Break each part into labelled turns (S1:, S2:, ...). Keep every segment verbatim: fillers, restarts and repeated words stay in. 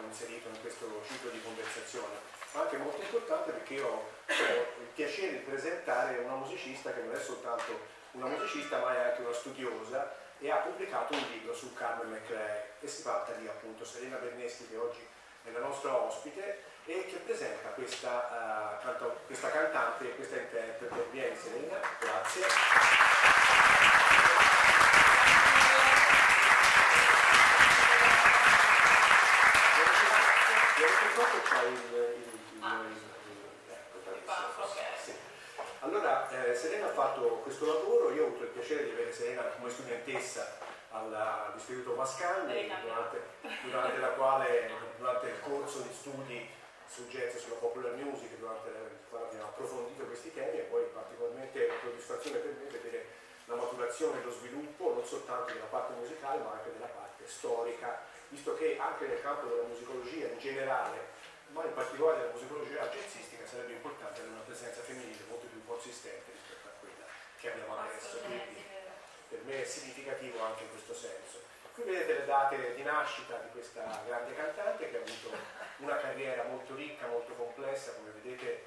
S1: inserito in questo ciclo di conversazione, ma anche molto importante perché io ho il piacere di presentare una musicista che non è soltanto una musicista ma è anche una studiosa e ha pubblicato un libro su Carmen McRae, e si tratta di appunto Serena Bernesti, che oggi è la nostra ospite e che presenta questa, uh, canto, questa cantante e questa interprete. Vieni Serena, grazie. C'è il, il, il,
S2: ah.
S1: il, il, ecco, sì. Allora, eh, Serena ha fatto questo lavoro, io ho avuto il piacere di avere Serena come studentessa all'Istituto Mascagni, durante, durante la quale, durante il corso di studi sul jazz e sulla popular music, durante il quale abbiamo approfondito questi temi, e poi particolarmente una soddisfazione per me vedere la maturazione e lo sviluppo non soltanto della parte musicale ma anche della parte storica, visto che anche nel campo della musicologia in generale, ma in particolare della musicologia jazzistica, sarebbe importante avere una presenza femminile molto più consistente rispetto a quella che abbiamo adesso, quindi per me è significativo anche in questo senso. Qui vedete le date di nascita di questa grande cantante che ha avuto una carriera molto ricca, molto complessa, come vedete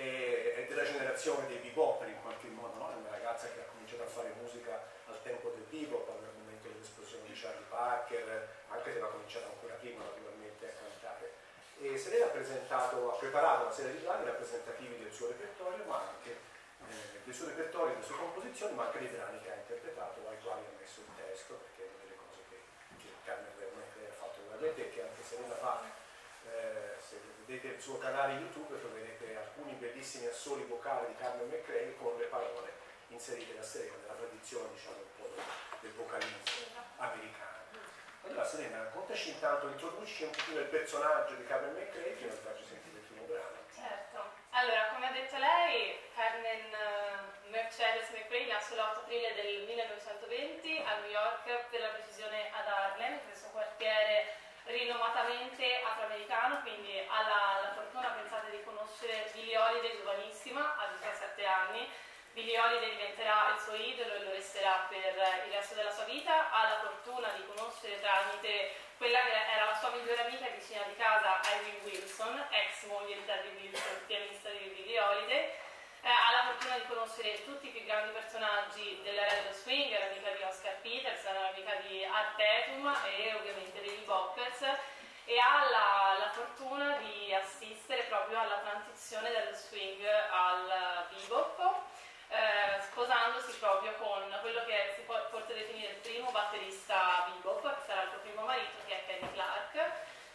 S1: è della generazione dei bebopper in qualche modo, no? È una ragazza che ha cominciato a fare musica al tempo del bebop, al momento dell'esplosione di Charlie Parker, anche se l'ha cominciata ancora prima naturalmente a cantare. E Serena ha presentato, ha preparato una serie di brani rappresentativi del suo repertorio, ma anche eh, del suo repertorio, delle sue composizioni, ma anche dei brani che ha interpretato, ai quali ha messo il testo, perché è una delle cose che, che Carmen McRae ha fatto veramente e che anche Serena fa. Eh, se vedete il suo canale YouTube troverete alcuni bellissimi assoli vocali di Carmen McRae con le parole inserite da Serena, nella tradizione diciamo un po' del, del vocalismo americano. Allora Serena, raccontaci intanto, introduci un pochino il personaggio di Carmen McRae prima di farci sentire il primo brano.
S2: Certo, allora come ha detto lei, Carmen uh, Mercedes McRae nasce l'otto aprile del millenovecentoventi a New York, per la precisione ad Harlem, questo quartiere rinomatamente afroamericano, quindi ha la, la fortuna, pensate, di conoscere Billie Holiday giovanissima, a diciassette anni. Billie Holiday diventerà il suo idolo e lo resterà per il resto della sua vita. Ha la fortuna di conoscere tramite quella che era la sua migliore amica e vicina di casa, Ivy Wilson, ex moglie di Terry Wilson, pianista di Billie Holiday. Eh, ha la fortuna di conoscere tutti i più grandi personaggi dell'era dello swing, era amica di Oscar Peterson, era amica di Art Tatum e ovviamente dei Boppers, e ha la, la fortuna di assistere proprio alla transizione dallo swing al bebop, eh, sposandosi proprio con quello che si può forse definire il primo batterista bebop, che sarà il suo primo marito, che è Kenny Clark.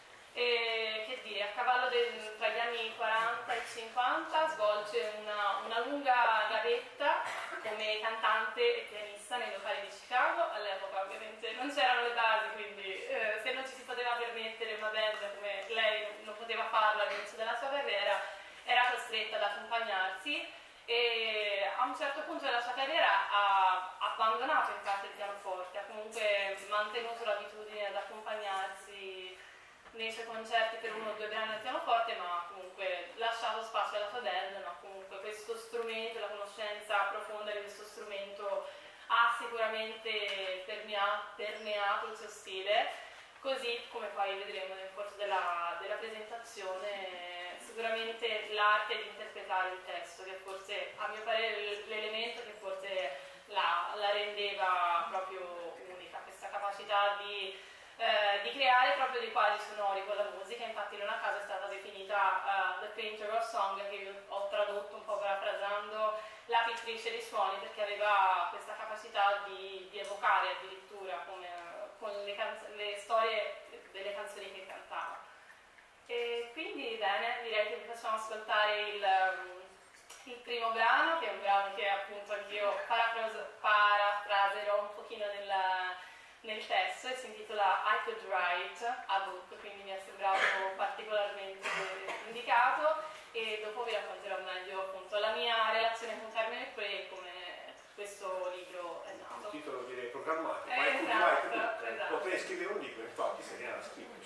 S2: E, che dire, a cavallo del, tra gli anni quaranta e cinquanta svolge una, una lunga gavetta come cantante e pianista nei locali di Chicago. All'epoca ovviamente non c'erano le basi, quindi eh, se non ci si poteva permettere una band come lei non poteva farlo all'inizio della sua carriera, era costretta ad accompagnarsi, e a un certo punto della sua carriera ha abbandonato in parte il pianoforte, ha comunque mantenuto l'abitudine ad accompagnarsi nei suoi concerti per uno o due brani al pianoforte, ma comunque lasciato spazio alla sua band. Ma comunque questo strumento, la conoscenza profonda di questo strumento ha sicuramente permeato il suo stile, così come poi vedremo nel corso della, della presentazione. Sicuramente l'arte di interpretare il testo, che forse a mio parere l'elemento che forse la, la rendeva proprio unica, questa capacità di Eh, di creare proprio dei quadri sonori con la musica. Infatti non a caso è stata definita uh, The Painter of Song, che io ho tradotto un po' parafrasando la pittrice di suoni, perché aveva questa capacità di, di evocare addirittura come, con le, le storie delle canzoni che cantava. E quindi bene, direi che vi facciamo ascoltare il, um, il primo brano, che è un brano che appunto anch'io parafraserò un pochino nella nel testo, e si intitola I Could Write a Book, quindi mi è sembrato particolarmente indicato, e dopo vi racconterò meglio appunto la mia relazione con Carmen McRae e come questo libro è nato.
S1: Un titolo direi programmatico,
S2: eh,
S1: ma è
S2: esatto,
S1: esatto.
S2: esatto.
S1: Potrei scrivere un libro, infatti Serena l'ha scritto.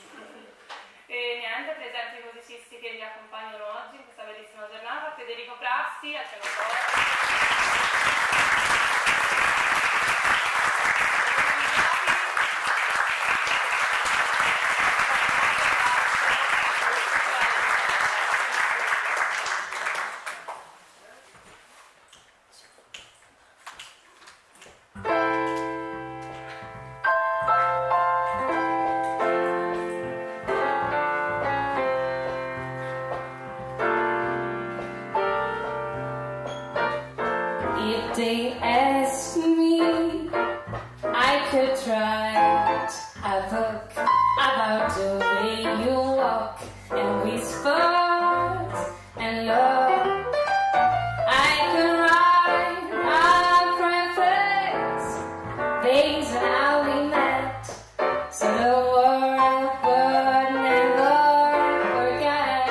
S2: E niente, presento i musicisti che vi accompagnano oggi in questa bellissima giornata: Federico Prassi al pianoforte,
S3: look, about the way you walk and whispers and love. I could write our preface, days and how we met, so the world would never forget.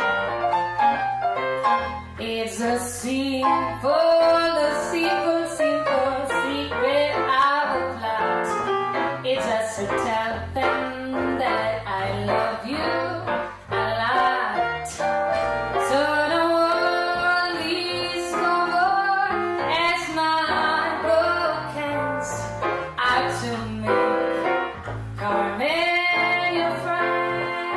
S3: It's a simple, a simple, simple secret of a plot. It's just to tell them that I love you a lot. So the world is over as my book ends out to make Carmen your friend.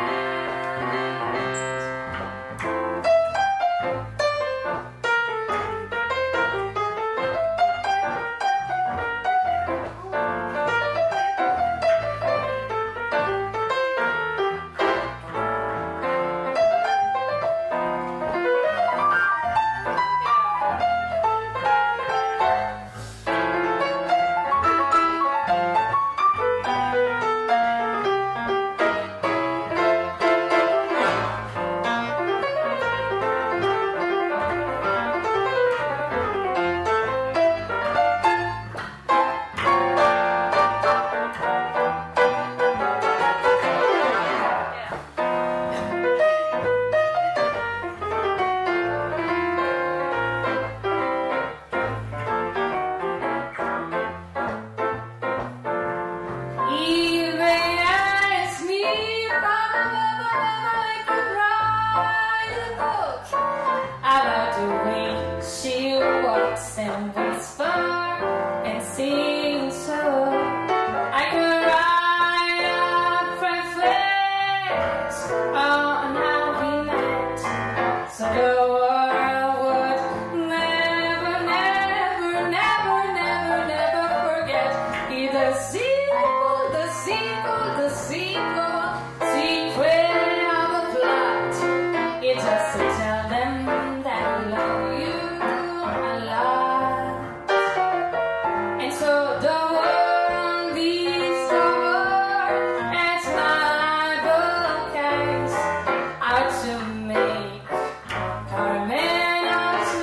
S3: And whisper and sing so I could write a preface on how we met, so the world would never, never, never, never, never forget. It's the sequel, the sequel, the sequel, secret of a plot. It's just to tell them that I love you a lot. And so the world is over as my book ends out to make Carmen, out to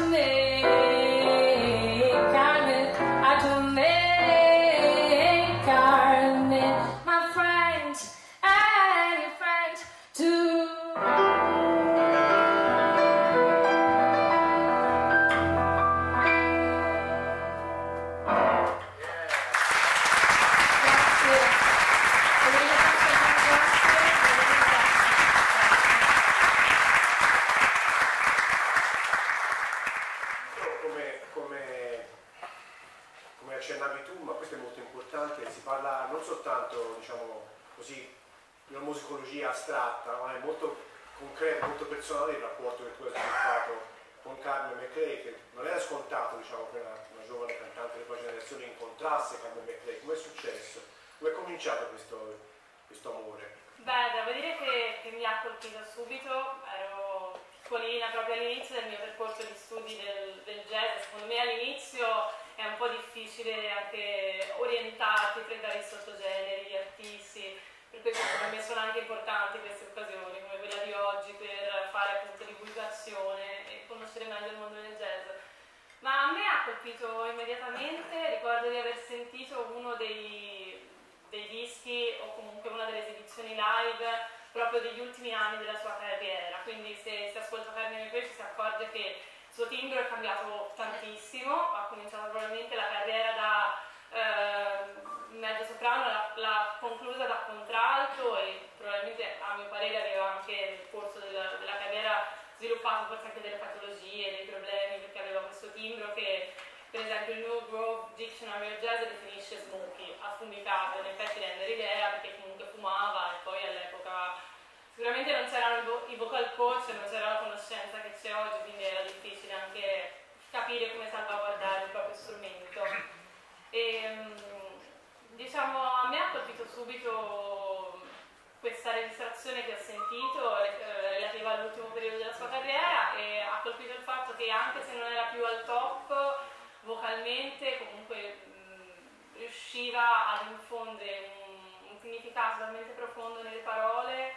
S3: make Carmen, out to make Carmen my friend and your friend too.
S1: Come, come, come accennavi tu, ma questo è molto importante, si parla non soltanto, diciamo così, di una musicologia astratta, ma è molto concreto, molto personale il rapporto che tu hai sviluppato con Carmen McRae, che non era scontato, diciamo, che una, una giovane cantante delle poi generazioni incontrasse Carmen McRae. Come è successo? Come è cominciato questo, questo amore?
S2: Beh, devo dire che, che mi ha colpito subito, ero piccolina proprio all'inizio del mio percorso di studi del, del jazz. Secondo me all'inizio è un po' difficile anche orientarti, frequentare i sottogeneri, gli artisti, per cui secondo me sono anche importanti queste occasioni come quella di oggi per fare appunto divulgazione e conoscere meglio il mondo del jazz. Ma a me ha colpito immediatamente, ricordo di aver sentito uno dei, dei dischi o comunque una delle esibizioni live proprio degli ultimi anni della sua carriera, quindi se si ascolta Carmen McRae ci si accorge che il suo timbro è cambiato tantissimo, ha cominciato probabilmente la carriera da eh, mezzo soprano, l'ha, l'ha conclusa da contralto e probabilmente a mio parere aveva anche nel corso della, della carriera sviluppato forse anche delle patologie, dei problemi, perché aveva questo timbro che per esempio il New Grove Dictionary of Jazz definisce smoky, affumicato, in effetti rende l'idea perché comunque fumava e poi all'epoca sicuramente non c'erano i vocal coach, non c'era la conoscenza che c'è oggi, quindi era difficile anche capire come salvaguardare il proprio strumento. E, diciamo, a me ha colpito subito questa registrazione che ho sentito eh, relativa all'ultimo periodo della sua carriera, e ha colpito il fatto che anche se non era più al top vocalmente comunque mh, riusciva ad infondere un, un significato talmente profondo nelle parole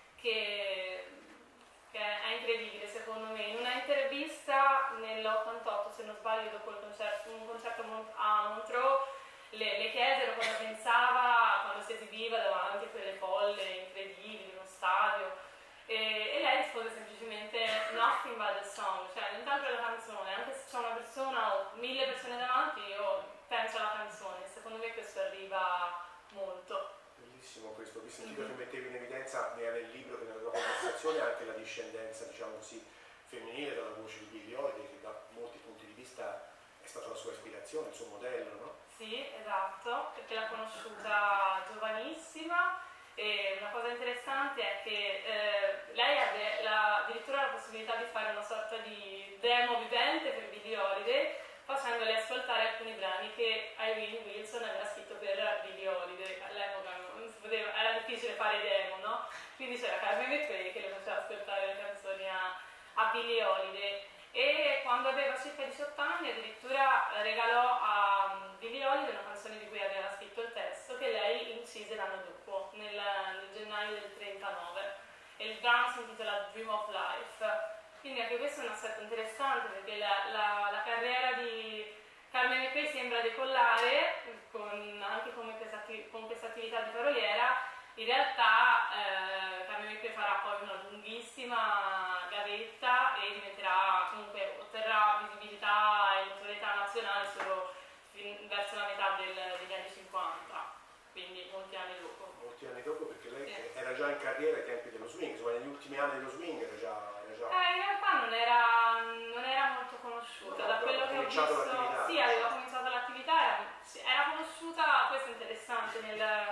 S2: che, che è incredibile secondo me. In una intervista nell'ottantotto, se non sbaglio, dopo il concerto, un concerto a Montreux, le, le chiesero cosa pensava quando si esibiva davanti a quelle folle incredibili, uno stadio. E, e lei rispose semplicemente nothing but the song, cioè non tanto la canzone, anche se c'è una persona o mille persone davanti, io penso alla canzone. Secondo me questo arriva molto.
S1: Bellissimo questo, vi sentito che mettevi in evidenza sia nel libro che nella tua conversazione anche la discendenza, diciamo così, femminile dalla voce di Billie Holiday, che da molti punti di vista è stata la sua ispirazione, il suo modello, no?
S2: Sì, esatto, perché l'ho conosciuta giovanissima. E una cosa interessante è che eh, lei aveva la, addirittura la possibilità di fare una sorta di demo vivente per Billie Holiday, facendole ascoltare alcuni brani che Irene Wilson aveva scritto per Billie Holiday. All'epoca non si poteva, era difficile fare demo, no? Quindi c'era Carmen McRae che le faceva ascoltare le canzoni a, a Billie Holiday. E quando aveva circa diciotto anni addirittura regalò a Billie Holiday una canzone di cui aveva scritto il testo, che lei incise l'anno dopo, nel, nel gennaio del trentanove, e il brano si intitola Dream of Life. Quindi anche questo è un aspetto interessante, perché la, la, la carriera di Carmen McRae sembra decollare con, anche con questa, con questa attività di paroliera. In realtà eh, Carmen McRae farà poi una lunghissima gavetta e diventerà, comunque otterrà visibilità e notorietà nazionale solo fin, verso la metà del, degli anni cinquanta, quindi molti anni dopo.
S1: Molti anni dopo, perché lei
S2: sì.
S1: era già in carriera ai tempi dello swing, insomma negli ultimi anni dello swing era già... Era già...
S2: Eh, in realtà non era, non era molto conosciuta,
S1: no,
S2: da quello che ho visto, sì, aveva cominciato l'attività, era, era conosciuta, questo è interessante, nel...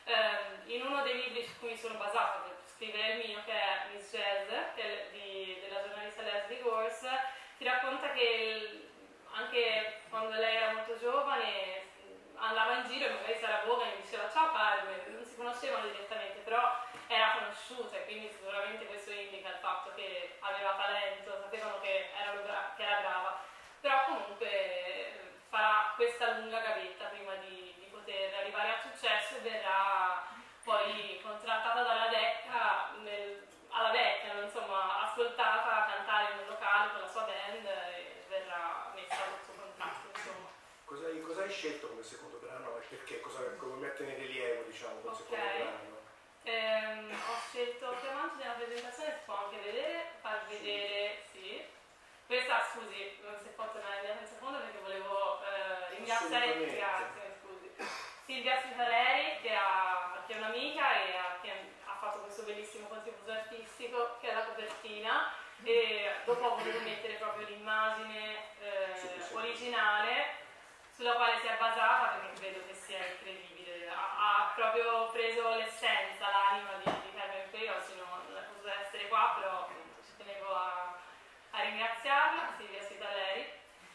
S2: in uno dei libri su cui mi sono basata per scrivere il mio, che è Miss Jazz, che è di, della giornalista Leslie Gorse, ti racconta che il, anche quando lei era molto giovane andava in giro e magari Sarah Vaughan mi diceva ciao Carmen, non si conoscevano direttamente, però era conosciuta, e quindi sicuramente questo indica il fatto che aveva talento, sapevano che era, bra- che era brava, però comunque farà questa lunga gavetta prima di, di poter arrivare al successo e verrà poi contrattata dalla Decca, nel, alla Decca, insomma, ascoltata a cantare in un locale con la sua band e verrà messa sotto contratto, insomma.
S1: Cosa hai, cosa hai scelto come secondo brano e perché? Cosa, come mettere in rilievo, diciamo, come
S2: okay.
S1: secondo brano?
S2: Ehm, ho scelto più avanti nella presentazione, si può anche vedere, far vedere, sì. Questa, scusi, se può tornare via un secondo perché volevo eh, ringraziare, grazie, scusi, Silvia Sivaleri, che, ha, che è un'amica e ha, che ha fatto questo bellissimo contributo artistico che è la copertina, e dopo ho voluto mettere proprio l'immagine eh, sì, sì, originale sulla quale si è basata, perché credo che sia incredibile. Ha, ha proprio preso l'essenza, l'anima di, di Carmen McRae. Oggi non, non è potuta essere qua, però appunto ci tenevo a, a ringraziarla, Silvia Sivaleri.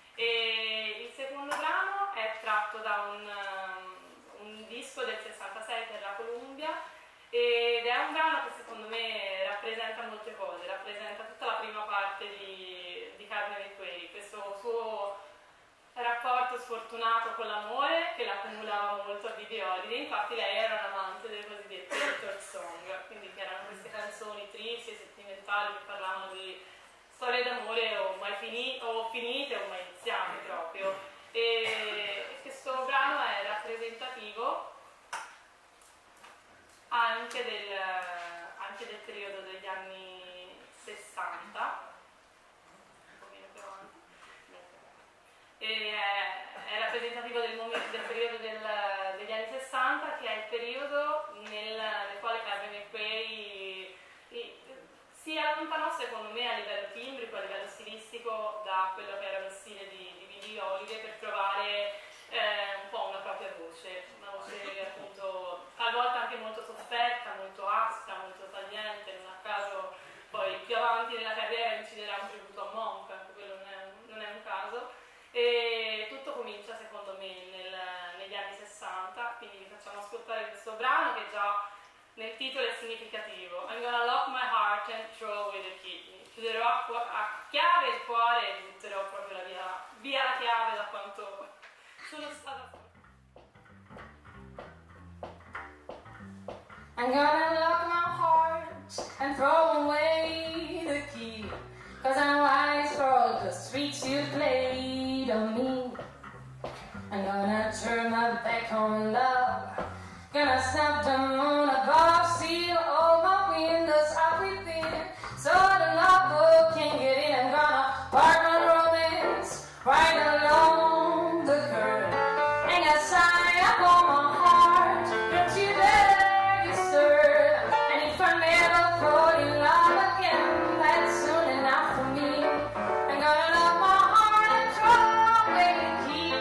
S2: E il secondo brano è tratto da un, um, un disco del sessantasei per la Columbia, ed è un brano che secondo me rappresenta molte cose, rappresenta tutta la prima parte di, di Carmen McRae, questo suo rapporto sfortunato con l'amore che l'accumulava molto a Billie Holiday. Infatti lei era un amante delle cosiddette little song, quindi che erano queste canzoni tristi e sentimentali che parlavano di storie d'amore o mai fini, o finite o mai iniziate proprio. E questo brano è rappresentativo anche del, anche del periodo degli anni sessanta, un pochino più avanti. E è, è rappresentativo del, momento, del periodo del, degli anni sessanta, che è il periodo nel, nel quale Carmen McRae si allontanò secondo me a livello timbrico, a livello stilistico da quello che era lo stile di, di Billie Holiday, per trovare eh, un po' una propria voce, una voce appunto talvolta anche molto sofferta, molto aspra, molto tagliente. Non a caso poi più avanti nella carriera inciderà un tributo a Monk, anche quello non è, non è un caso. E tutto comincia secondo me nel, negli anni sessanta, quindi vi facciamo ascoltare questo brano che già nel titolo è significativo. I'm gonna lock my heart and throw away the key. Chiuderò a, a chiave il cuore e butterò proprio la via, via la chiave da quanto sono stata.
S3: I'm gonna lock my heart and throw away the key, 'cause I'm wise for all the streets you played on me. I'm gonna turn my back on love, gonna snap the moon above, seal all my windows up within, so the love can get in. I'm gonna park my romance right along the curb, and I sign up on my heart, don't you dare disturb. And if I never fall in love again, that's soon enough for me. I'm gonna lock my heart and throw away the key.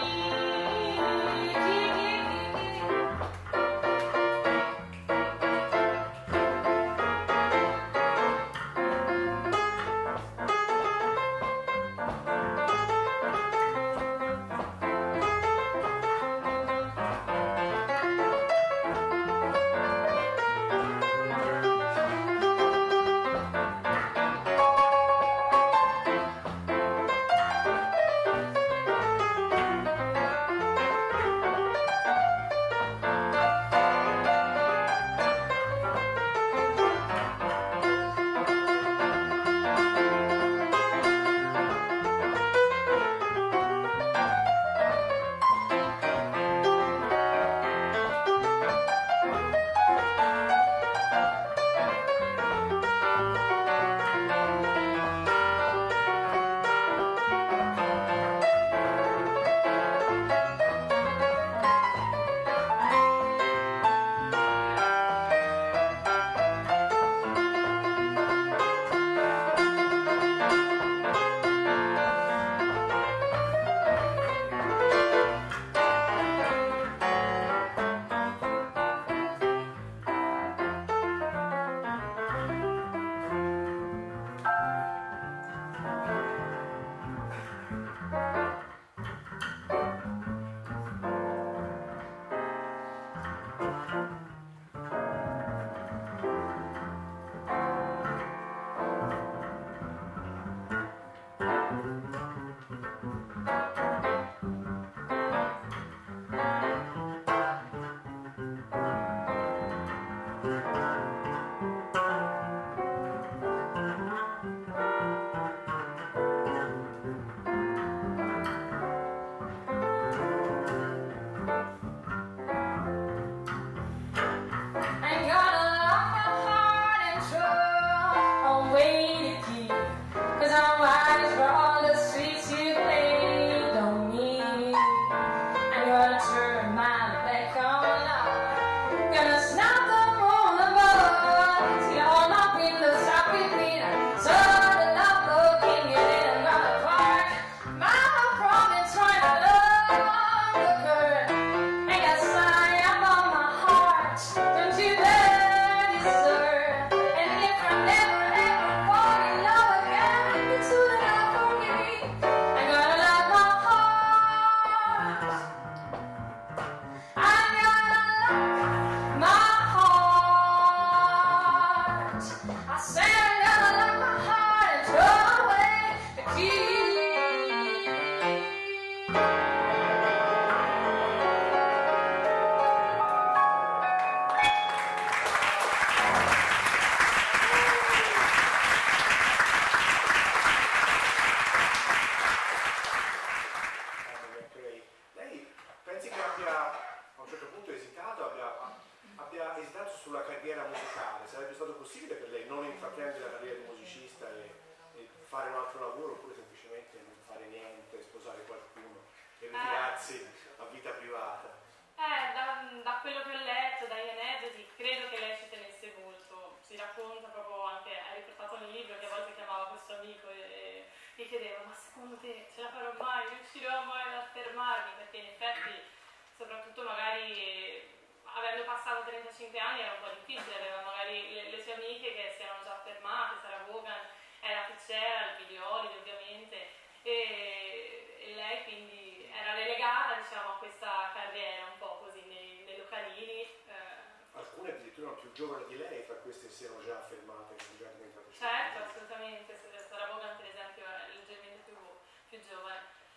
S1: Giovane di lei, fra queste si siano già affermate che sono già diventate.
S2: Certo, assolutamente, Sara Vaughan per esempio è leggermente più, più giovane.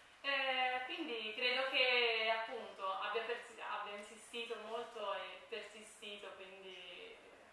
S2: Eh, quindi credo che appunto abbia, abbia insistito molto e persistito, quindi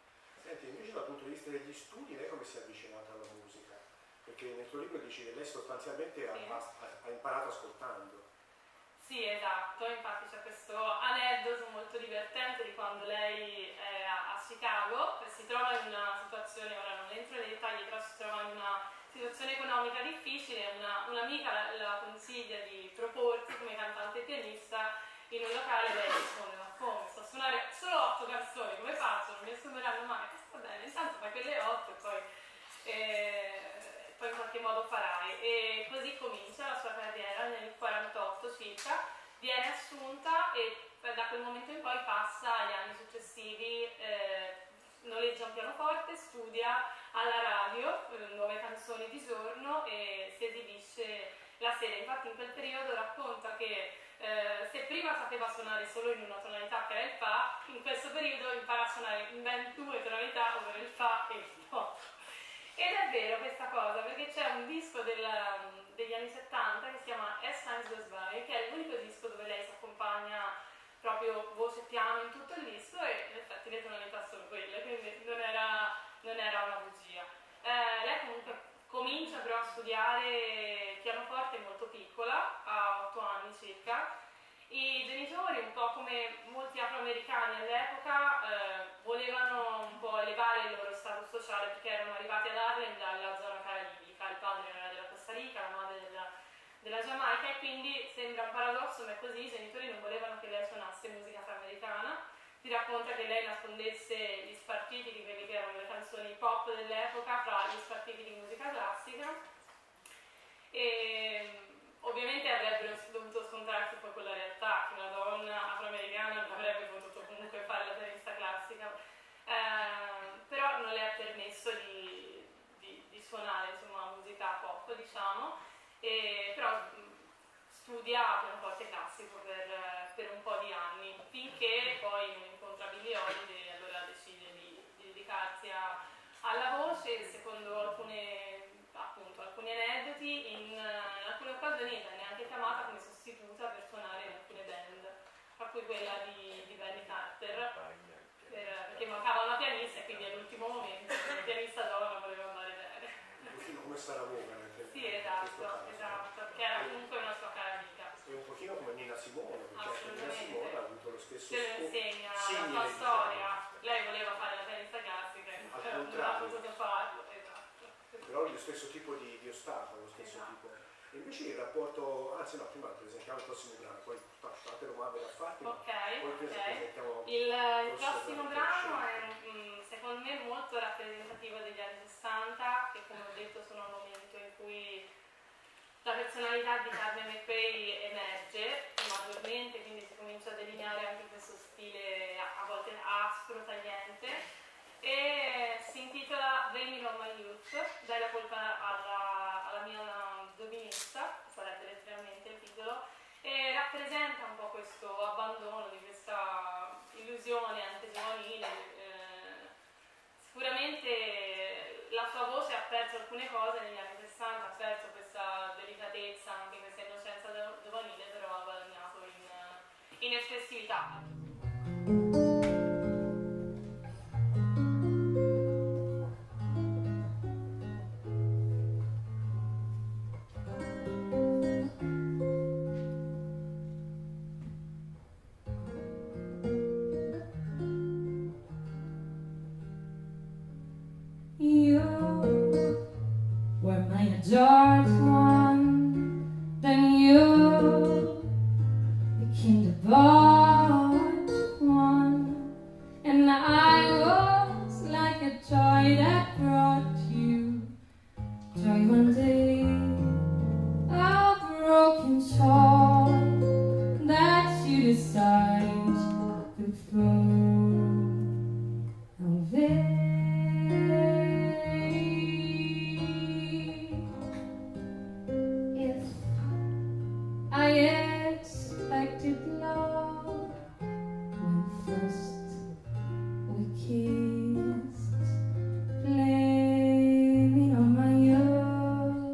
S1: punto di vista degli studi, lei come si è avvicinata alla musica? Perché nel tuo libro dici che lei sostanzialmente sì. ha, ha, ha imparato ascoltando.
S2: Sì, esatto, infatti c'è questo aneddoto molto divertente di quando lei è a, a Chicago, si trova in una situazione, ora non entro nei dettagli, però si trova in una situazione economica difficile, una, un'amica la, la consiglia di proporsi come cantante e pianista in un locale, lei risponde: ma come? Sto a suonare solo otto canzoni, come faccio? Non mi assumeranno mai. Va bene, intanto fai quelle otto e poi, eh, poi in qualche modo farai. E così comincia la sua carriera nel quarantotto circa, viene assunta e da quel momento in poi passa agli anni successivi, eh, noleggia un pianoforte, studia alla radio, eh, nuove canzoni di giorno e si esibisce la sera. Infatti in quel periodo racconta che eh, se prima sapeva suonare solo in una tonalità che era il Fa, in questo periodo impara a suonare in ben due tonalità, ovvero il Fa e il Do. Ed è vero questa cosa, perché c'è un disco del, degli anni settanta che si chiama As Time Goes By, che è l'unico disco dove lei si accompagna proprio voce e piano in tutto il disco, e in effetti le tonalità sono quelle, quindi non era, non era una bugia. Eh, lei comunque comincia però a studiare pianoforte molto piccola, a otto anni circa. I genitori, un po' come molti afroamericani all'epoca, eh, volevano un po' elevare il loro status sociale perché erano arrivati ad Harlem dalla zona caraibica, il padre era della Costa Rica, la madre della, della Giamaica, e quindi sembra un paradosso, ma è così, i genitori non volevano che lei suonasse musica afroamericana. Si racconta che lei nascondesse gli spartiti di quelli che erano le canzoni pop dell'epoca fra gli spartiti di musica classica, e ovviamente avrebbero dovuto scontrarsi poi con la realtà che una donna afroamericana non avrebbe potuto comunque fare la pianista classica, eh, però non le ha permesso di, di, di suonare insomma musica pop, diciamo, e, però studia pianoforte classico per, per un po' di anni, finché poi non incontra Billie Holiday e allora decide di, di dedicarsi a, alla voce. Secondo alcune, appunto, alcuni aneddoti, in, in alcune occasioni viene neanche chiamata come sostituta per suonare in alcune band, tra cui quella di, di Benny Carter, per, perché mancava una pianista e quindi all'ultimo momento la pianista donna voleva andare bene.
S1: Un pochino come Sarah Vaughan.
S2: Sì, esatto, esatto, perché era comunque una sua cara amica.
S1: E un pochino come Nina Simone, perché Nina Simone ha avuto lo stesso
S2: se lo insegna la sua
S1: simile,
S2: storia,
S1: diciamo.
S2: Lei voleva fare la pianista classica e non ha potuto farlo, esatto.
S1: Però lo stesso tipo di, di ostacolo, lo stesso
S2: esatto.
S1: tipo. E invece il rapporto, anzi no, prima presentiamo il prossimo brano, poi fate domande da farti,
S2: ok,
S1: poi
S2: ok.
S1: presentiamo
S2: il, il prossimo brano è mh, secondo me molto rappresentativo degli anni sessanta, che come ho detto sono un momento in cui la personalità di Carmen McRae emerge maggiormente, quindi si comincia a delineare anche questo stile a, a volte aspro, tagliente, e si intitola Blaming on My Youth, dai la colpa alla, alla mia giovinezza, sarebbe letteralmente il titolo, e rappresenta un po' questo abbandono di questa illusione antegiovanile. Eh, sicuramente la sua voce ha perso alcune cose negli anni sessanta, ha perso questa delicatezza, anche questa innocenza giovanile, però ha guadagnato in, in espressività.
S3: George one, then you became the boss one, and I was like a toy that brought you joy one day, a broken toy that you decided to throw away. I expected love when first we kissed, blaming on my youth.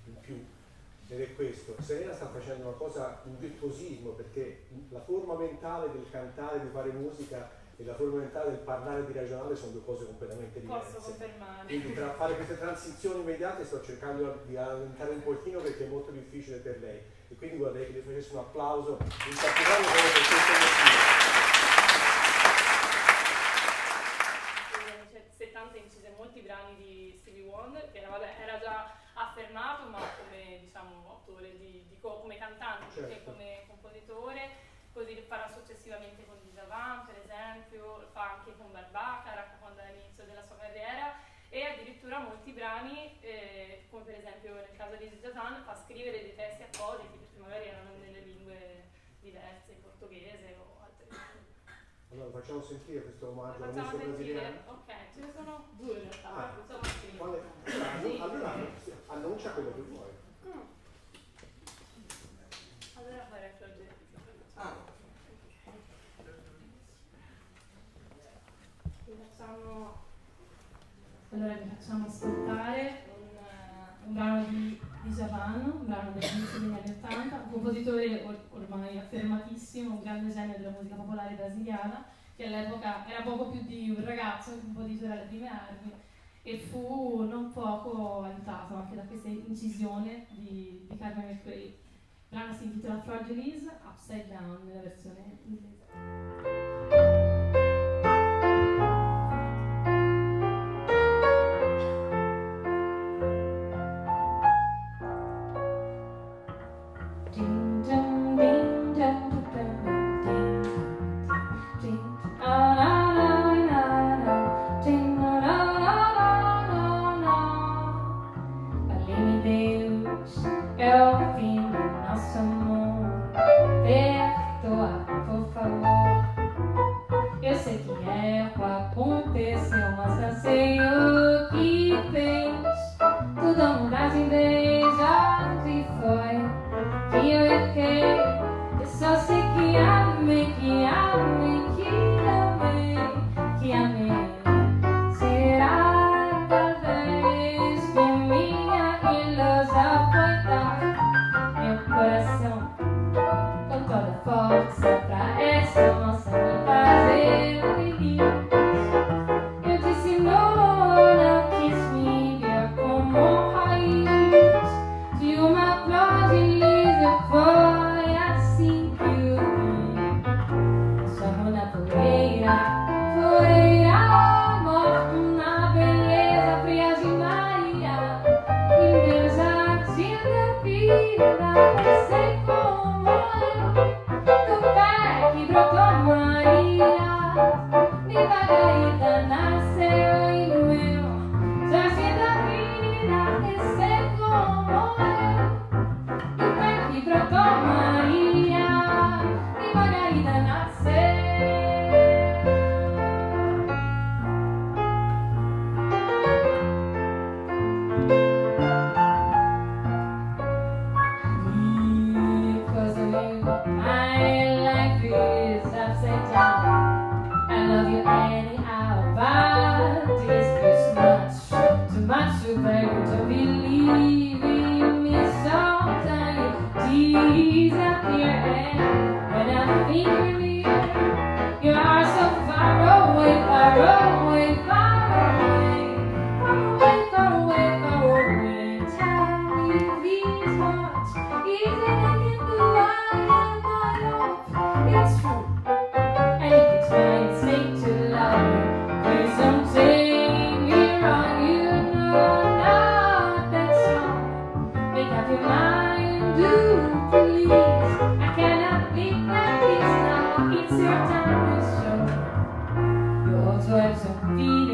S1: in più, ed è questo: Serena sta facendo una cosa, un virtuosismo, perché la forma mentale del cantare, di fare musica, e la forma mentale del parlare e di ragionare sono due cose completamente diverse.
S2: Posso confermare.
S1: Quindi tra fare queste transizioni immediate sto cercando di rallentare un pochino perché è molto difficile per lei, e quindi vorrei che le facesse un applauso in particolare proprio per questo motivo.
S2: Negli anni settanta incise molti brani di Stevie Wonder, che vabbè, era già affermato, ma come diciamo autore di, di come cantante,
S1: certo,
S2: che come compositore. Così lo farà successivamente con Djavan, per esempio, lo fa anche con Barbara quando è all'inizio della sua carriera, e addirittura molti brani, eh, come per esempio nel caso di Djavan, fa scrivere dei testi appositi, perché magari erano nelle lingue diverse, portoghese o altre lingue.
S1: Allora facciamo sentire questo omaggio alla
S2: Facciamo
S1: musica
S2: sentire,
S1: brasiliana?
S2: ok, ce ne sono due in realtà,
S1: Ah,
S2: insomma,
S1: quale?
S2: sì.
S1: Allora annuncia quello che vuoi.
S2: Mm. Allora farei progetto.
S1: Ah.
S2: Facciamo, allora vi facciamo ascoltare un, uh, un brano di, di Djavan, un brano dell'inizio degli anni ottanta, un compositore or, ormai affermatissimo, un grande genio della musica popolare brasiliana, che all'epoca era poco più di un ragazzo, un compositore alle prime armi, e fu non poco aiutato anche da questa incisione di, di Carmen McRae. Il brano si intitola Fragile Upside Down nella versione inglese. It's your time to show your joys and fears.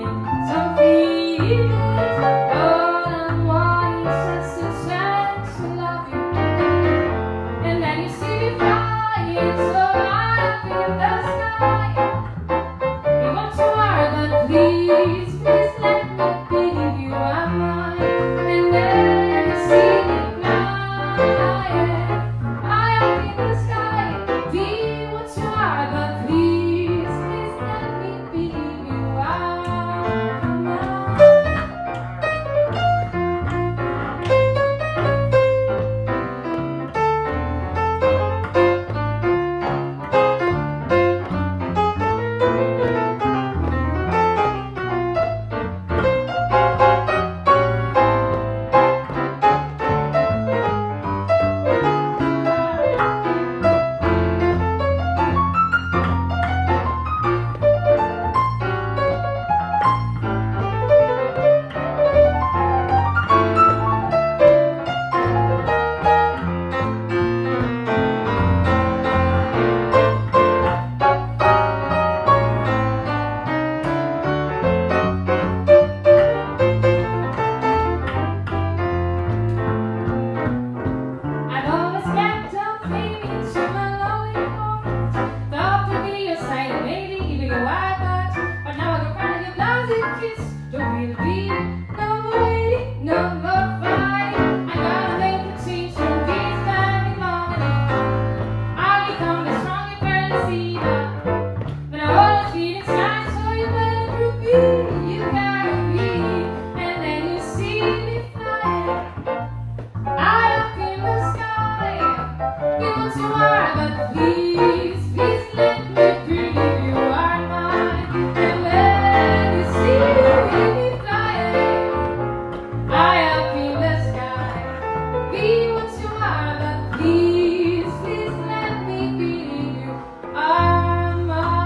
S3: what you are, but please, please let me breathe. You are mine, and when you see me flying high up in the sky, be what you are, but please, please let me be. You are mine.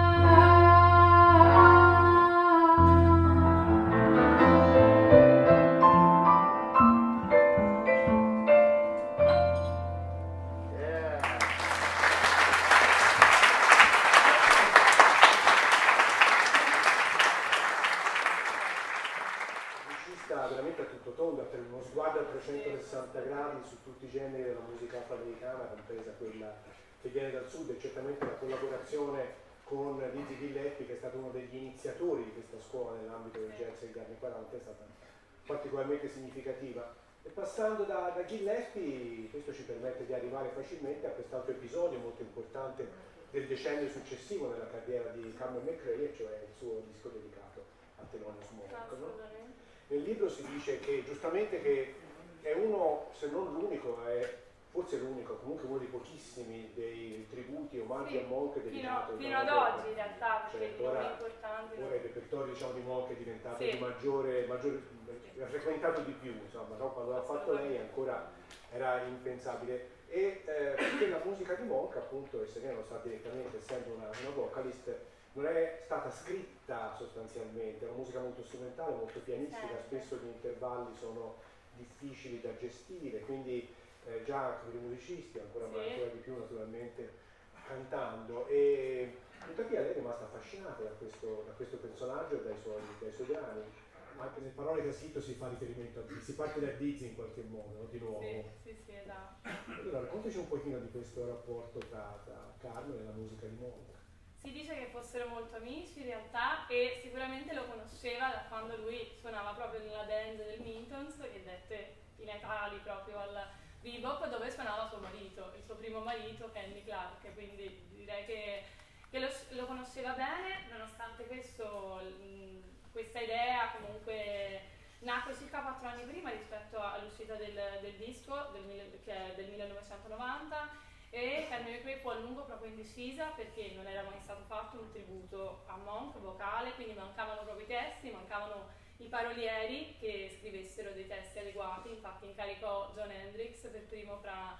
S1: Musicista veramente a tutto tondo, per uno sguardo a trecentosessanta gradi su tutti i generi della musica afroamericana, compresa quella che viene dal sud, e certamente la collaborazione con Dizzy Gillespie, che è stato uno degli iniziatori di questa scuola nell'ambito del jazz degli anni quaranta, è stata particolarmente significativa. E passando da, da Gillespie, questo ci permette di arrivare facilmente a quest'altro episodio molto importante del decennio successivo nella carriera di Carmen McRae, e cioè il suo disco dedicato a Thelonious Monk, no? Nel libro si dice che giustamente che è uno, se non l'unico, è forse l'unico, comunque uno dei pochissimi dei tributi, omaggi
S2: Sì,
S1: a Monk dedicato
S2: fino, fino ad oggi in realtà, perché
S1: certo,
S2: i nomi
S1: ora,
S2: importanti.
S1: ora il repertorio, diciamo, di Monk è diventato
S2: Sì.
S1: di maggiore, maggiore, ha frequentato di più, insomma, no? Quando l'ha fatto lei ancora era impensabile. E eh, perché la musica di Monk, appunto, e Serena lo sa direttamente, essendo una, una vocalist, non è stata scritta sostanzialmente, è una musica molto strumentale, molto pianistica, spesso gli intervalli sono difficili da gestire, quindi eh, già per i musicisti, ancora,
S2: Sì.
S1: ma ancora di più naturalmente cantando, e tuttavia lei è rimasta affascinata da questo, da questo personaggio e dai suoi, dai suoi brani. Anche nelle parole che ha scritto si fa riferimento a Dizzy, si parte da Dizzy in qualche modo, no? Di nuovo.
S2: Sì, sì, sì, esatto.
S1: Allora raccontaci un pochino di questo rapporto tra, tra Carmen e la musica di Monk.
S2: Si dice che fossero molto amici in realtà, e sicuramente lo conosceva da quando lui suonava proprio nella band del Mintons, che dette i natali proprio al bebop, dove suonava suo marito, il suo primo marito, Kenny Clark, quindi direi che, che lo, lo conosceva bene. Nonostante questo, mh, questa idea comunque nacque circa quattro anni prima rispetto all'uscita del, del disco, del, che è del millenovecentonovanta, e Carmen McRae fu a lungo proprio indecisa, perché non era mai stato fatto un tributo a Monk vocale, quindi mancavano proprio i testi, mancavano i parolieri che scrivessero dei testi adeguati. Infatti incaricò Jon Hendricks per primo fra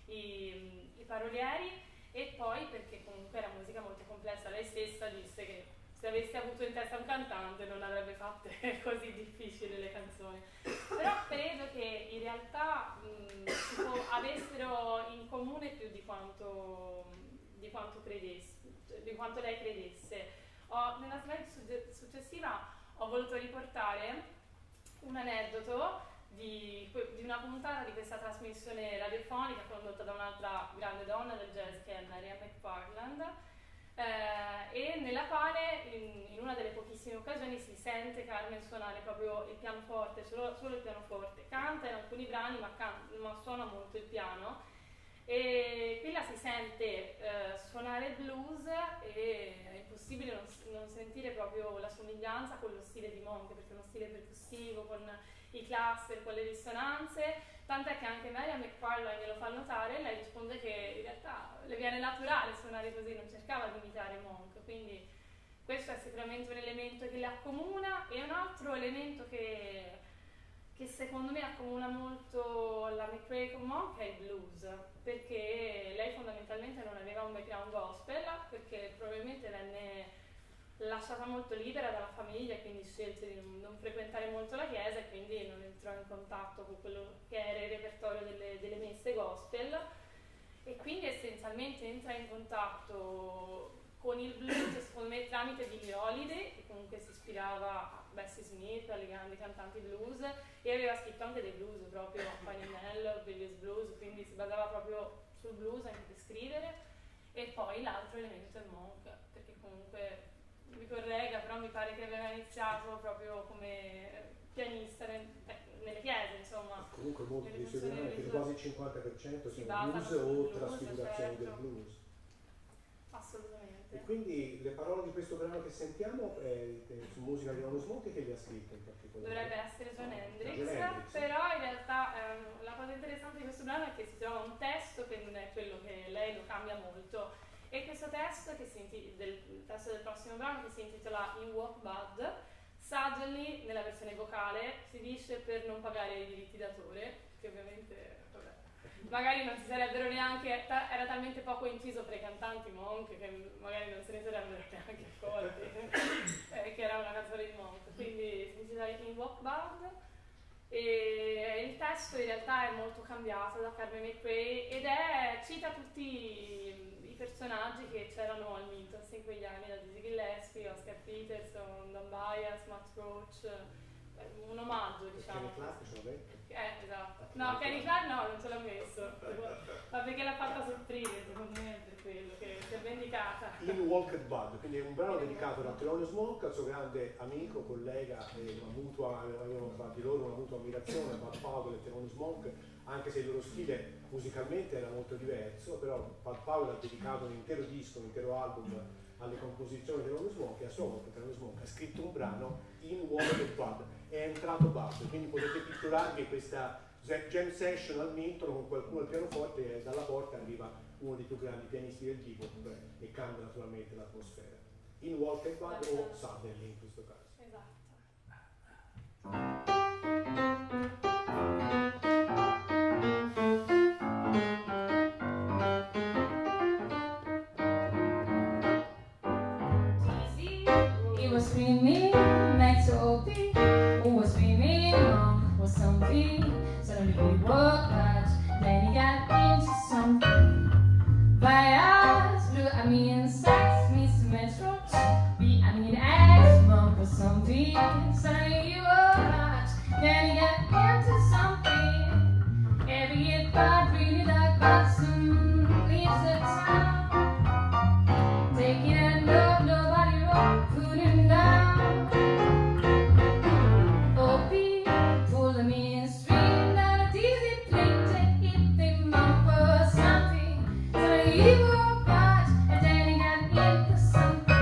S2: i, i parolieri, e poi perché comunque era musica molto complessa. Lei stessa disse che se avesse avuto in testa un cantante non avrebbe fatte così difficili le canzoni. Però credo che in realtà mh, tipo, avessero in comune più di quanto, di quanto credesse, di quanto lei credesse. Ho, nella slide successiva ho voluto riportare un aneddoto di, di una puntata di questa trasmissione radiofonica condotta da un'altra grande donna del jazz, che è Marianne McFarland. Eh, e nella quale in, in una delle pochissime occasioni si sente Carmen suonare proprio il pianoforte, solo, solo il pianoforte. Canta in alcuni brani, ma, can- ma suona molto il piano, e qui la si sente eh, suonare il blues, e è impossibile non, non sentire proprio la somiglianza con lo stile di Monk, perché è uno stile percussivo con i cluster, con le risonanze. Tant'è che anche Marianne McFarland glielo fa notare, e lei risponde che in realtà le viene naturale suonare così, non cercava di imitare Monk. Quindi questo è sicuramente un elemento che le accomuna, e un altro elemento che, che secondo me accomuna molto la McRae con Monk è il blues, perché lei fondamentalmente non aveva un background gospel, perché probabilmente venne lasciata molto libera dalla famiglia, quindi scelse di non, non frequentare molto la chiesa, e quindi non entrò in contatto con quello che era il repertorio delle, delle messe gospel, e quindi essenzialmente entra in contatto con il blues secondo me tramite Billie Holiday, che comunque si ispirava a Bessie Smith, alle grandi cantanti blues, e aveva scritto anche dei blues, proprio Fannie Nell, Billy's Blues, quindi si basava proprio sul blues anche per scrivere. E poi l'altro elemento è Monk, perché comunque mi corregga, però mi pare che aveva iniziato proprio come pianista nel, nelle chiese, insomma.
S1: Comunque molti dei suoi brani, quasi il cinquanta per cento sono blues o
S2: blues,
S1: trasfigurazioni
S2: certo.
S1: del blues.
S2: Assolutamente.
S1: E quindi le parole di questo brano che sentiamo è, è su musica di Thelonious Monk, che le ha scritte in particolare?
S2: Dovrebbe essere Jon Hendricks,
S1: Jon Hendricks,
S2: però in realtà ehm, la cosa interessante di questo brano è che si trova un testo che non è quello che questo testo, che si intitola, del il testo del prossimo brano, che si intitola In Walk Bud, suddenly, nella versione vocale, si dice per non pagare i diritti d'autore, che ovviamente, vabbè, magari non si sarebbero neanche, ta- era talmente poco inciso per i cantanti Monk che magari non se ne sarebbero neanche accorti, eh, che era una canzone di Monk, quindi si intitola In Walk Bud. E il testo in realtà è molto cambiato da Carmen McRae ed è, cita tutti i, i personaggi che c'erano al Mintos in quegli anni, da Dizzy Gillespie, Oscar Peterson, Don Byas, Max Roach, un omaggio, diciamo.
S1: Kenny Clark ce l'ho detto?
S2: Eh, esatto. No, Kenny Clark no, non ce l'ho messo, ma perché l'ha fatta soffrire, secondo me, per quello, che si è vendicata.
S1: In Walked Bud, quindi è un brano dedicato da Thelonious Monk al suo grande amico, collega, e una mutua, avevano tra di loro una mutua ammirazione, Bud Powell e Thelonious Monk, anche se il loro stile musicalmente era molto diverso, però Bud Powell ha dedicato un intero disco, un intero album alle composizioni di Thelonious Monk, e a sua volta Thelonious Monk ha scritto un brano In Walked Bud, è entrato Bud, quindi potete pitturarvi questa jam session al Minton con qualcuno al pianoforte e dalla porta arriva uno dei più grandi pianisti del tipo e cambia naturalmente l'atmosfera. In Walked Bud o Suddenly in questo caso.
S2: Esatto.
S3: He was screaming, Max O P, who was screaming, Mom was something. Suddenly he walked out, then he got into something. Bias blew at me and sex, Miss Metro, be I mean X, Mom was something. Suddenly he walked out, then he got into something. Every year, but really like Boston leaves the town. Taking a look, nobody wrote, put him down. O P pulled him in street, not a dizzy plate to hit the mouth or something. So he walked out, and then he got into something.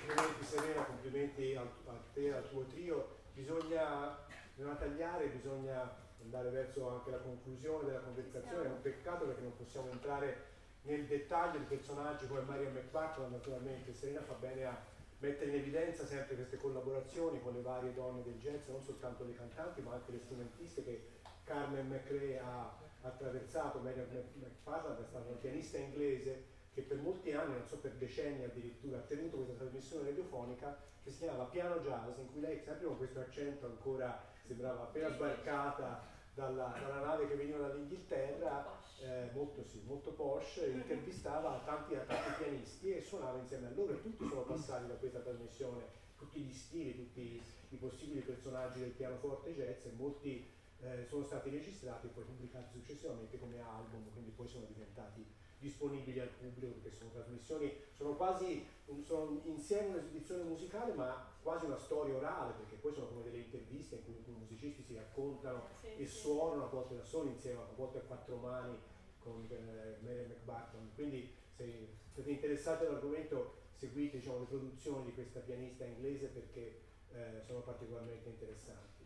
S1: complimenti Serena, complimenti a, a te, al tuo trio. Bisogna, bisogna tagliare, bisogna andare verso anche la conclusione della conversazione. È un peccato perché non possiamo entrare nel dettaglio di personaggi come Marian McPartland. Naturalmente Serena fa bene a mettere in evidenza sempre queste collaborazioni con le varie donne del jazz, non soltanto le cantanti ma anche le strumentiste che Carmen McRae ha attraversato. Marian McPartland è stata una pianista inglese che per molti anni, non so per decenni addirittura, ha tenuto questa trasmissione radiofonica che si chiamava Piano Jazz, in cui lei, sempre con questo accento ancora, sembrava appena sbarcata dalla, dalla nave che veniva dall'Inghilterra, eh, molto, sì, molto posh, intervistava tanti, tanti pianisti e suonava insieme a loro, e tutti sono passati da questa trasmissione, tutti gli stili, tutti i possibili personaggi del pianoforte jazz, e molti eh, sono stati registrati e poi pubblicati successivamente come album, quindi poi sono diventati disponibili al pubblico, perché sono trasmissioni, sono quasi sono insieme un'esibizione musicale ma quasi una storia orale, perché poi sono come delle interviste in cui, in cui i musicisti si raccontano sì, e sì. suonano, a volte da soli insieme, a volte a quattro mani con eh, Marian McPartland. Quindi se siete interessati all'argomento seguite, diciamo, le produzioni di questa pianista inglese, perché eh, sono particolarmente interessanti.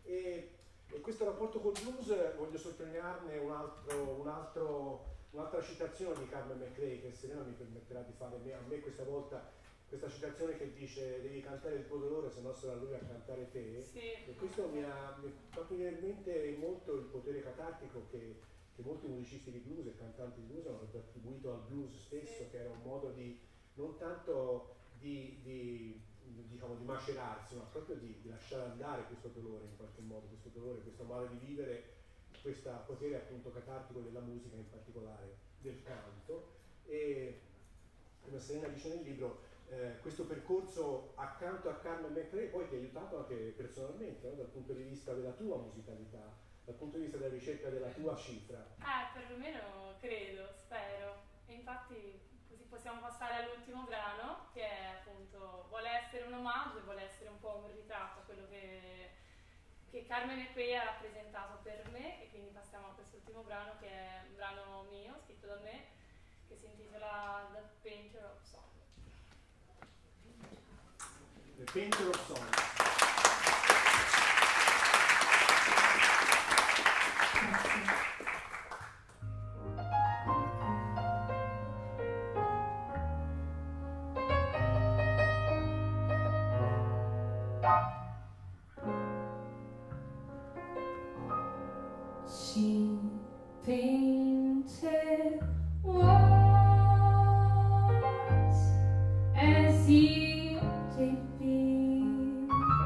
S1: E, e questo rapporto col blues voglio sottolinearne un altro, un altro un'altra citazione di Carmen McRae, che Serena mi permetterà di fare a me questa volta, questa citazione che dice devi cantare il tuo dolore, se no sarà lui a cantare te.
S2: Sì.
S1: E questo mi ha, mi ha fatto venire in mente molto il potere catartico che, che molti musicisti di blues e cantanti di blues hanno attribuito al blues stesso, sì. che era un modo di non tanto di, di, diciamo, di macerarsi, ma proprio di, di lasciare andare questo dolore in qualche modo, questo dolore, questo modo di vivere, questo potere appunto catartico della musica, in particolare del canto. E come Serena dice nel libro, eh, questo percorso accanto a Carmen McRae poi ti ha aiutato anche personalmente, no? Dal punto di vista della tua musicalità, dal punto di vista della ricerca della tua cifra.
S2: Eh, perlomeno credo, spero. E infatti così possiamo passare all'ultimo brano, che è appunto, vuole essere un omaggio e vuole essere un po' un ritratto a quello che che Carmen McRae ha rappresentato per me, e quindi passiamo a quest'ultimo brano, che è un brano mio, scritto da me, che si intitola The Painter of Song.
S1: The Painter of Song.
S3: She painted walls as if they'd been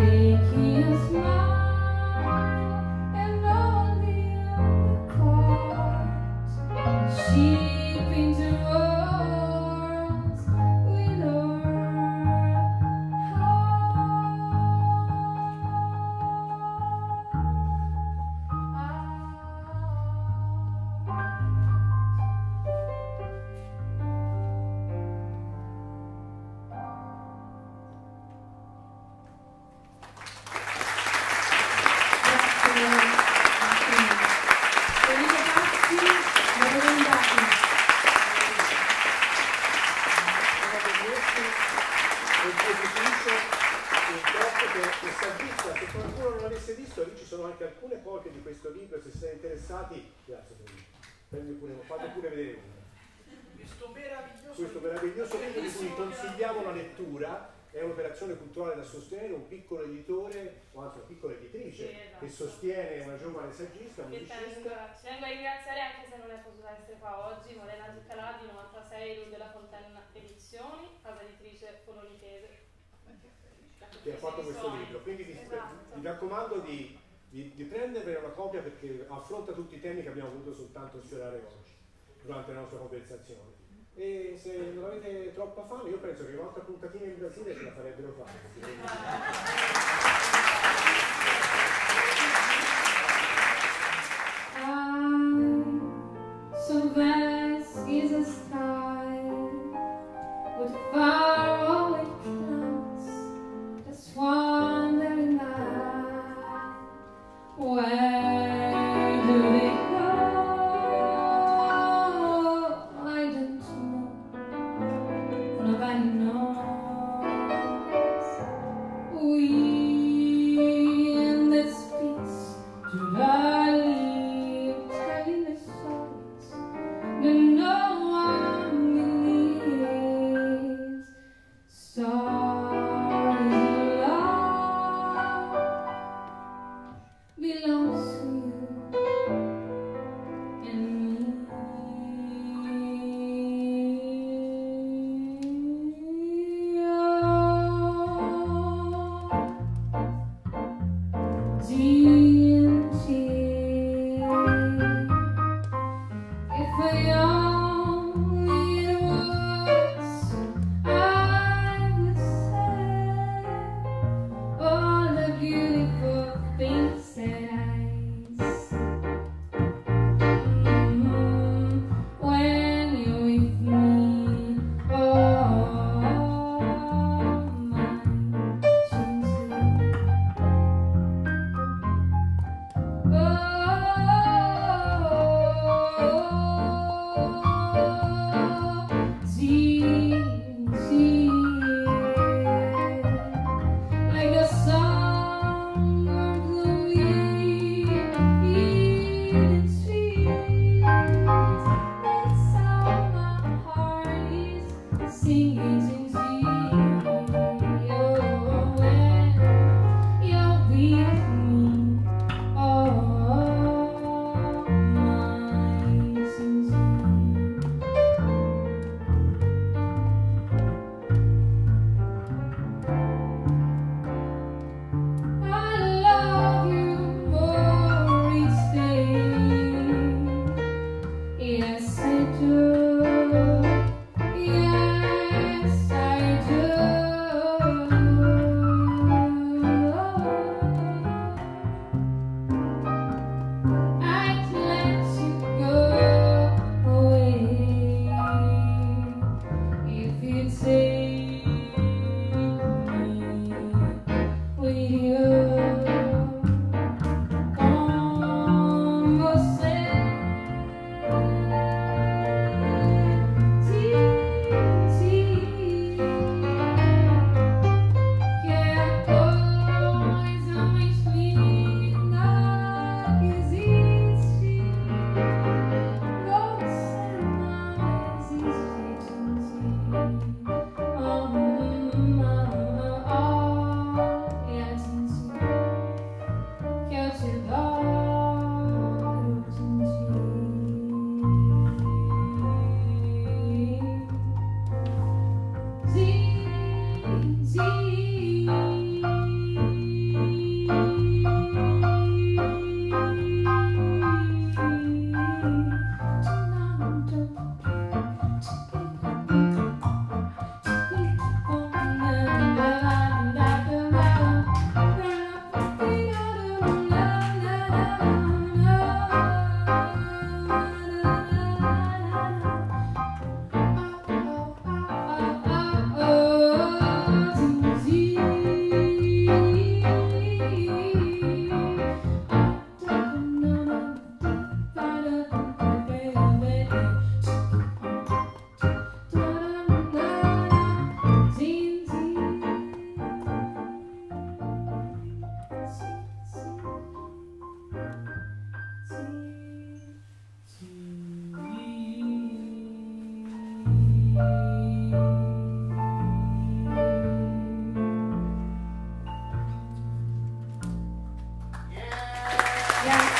S1: Culturale da sostenere, un piccolo editore o anzi una piccola editrice, sì, esatto, che sostiene una giovane saggista, musicista.
S2: Ci vengo a ringraziare, anche se non è potuta essere qua oggi, Morena Zuccalati, novantasei, Rue della Fontaine Edizioni, casa editrice polonitese,
S1: che ha fatto questo suoni. libro. Quindi vi, esatto. vi raccomando di, di, di prenderne una copia, perché affronta tutti i temi che abbiamo voluto soltanto sfiorare oggi durante la nostra conversazione. E se non avete troppa fame, io penso che un'altra puntatina in Brasile ce la farebbero fare.
S3: Ah, so vast is a sky with faraway clouds that swan there in night. Where do they go? Nobody knows. Wind that speaks to the leaves, telling the songs that no one believes. Stars love belongs to you and me. Grazie.